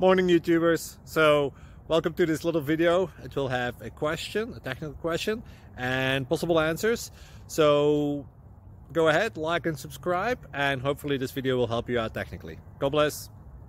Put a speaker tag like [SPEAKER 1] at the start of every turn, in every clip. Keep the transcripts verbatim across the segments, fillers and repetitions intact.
[SPEAKER 1] Morning YouTubers. So welcome to this little video. It will have a question, a technical question, and possible answers. So go ahead, like and subscribe, and hopefully this video will help you out technically. God bless.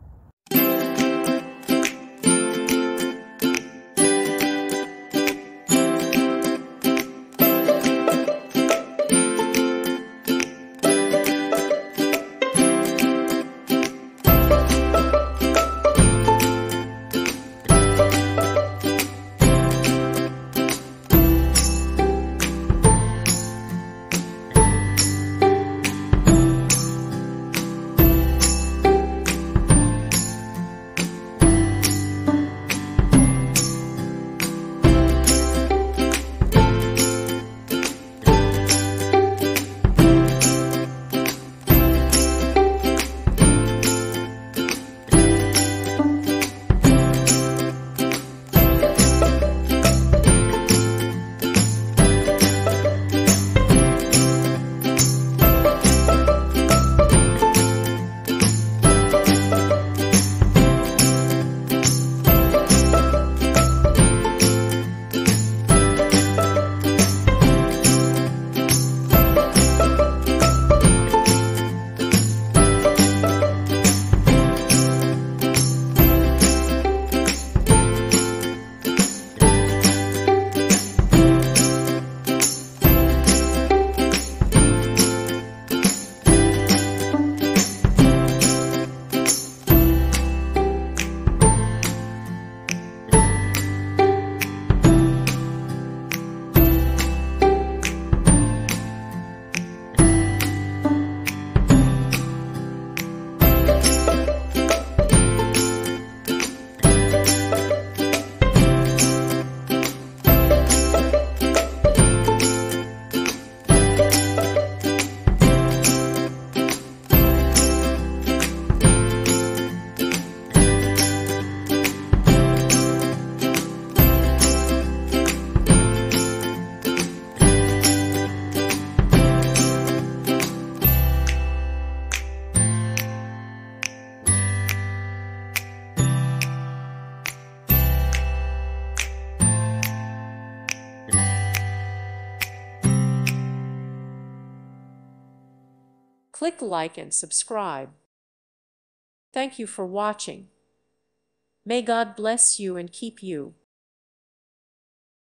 [SPEAKER 2] Click like and subscribe. Thank you for watching. May God bless you and keep you.